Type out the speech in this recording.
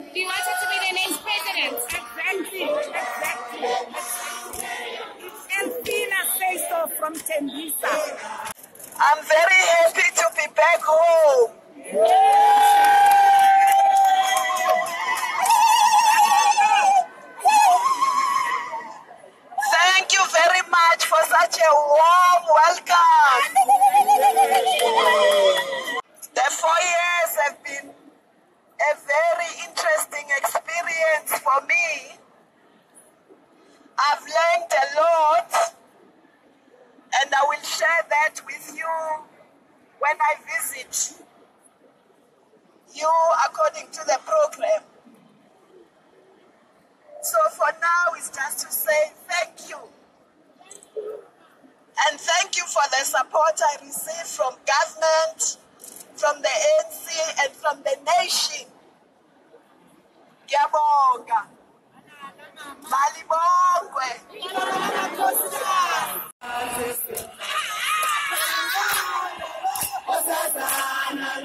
We wanted to be the next president. Exactly. Elfina says so from Tembisa. I'm very happy to be back home. Thank you very much for such a warm welcome. The 4 years have been a very interesting experience for me. I've learned a lot, and I will share that with you when I visit you according to the program. So for now, it's just to say thank you. And thank you for the support I received from government, from the ANC, and from the nation. Ngiyabonga. Malibongwe. Nkosazana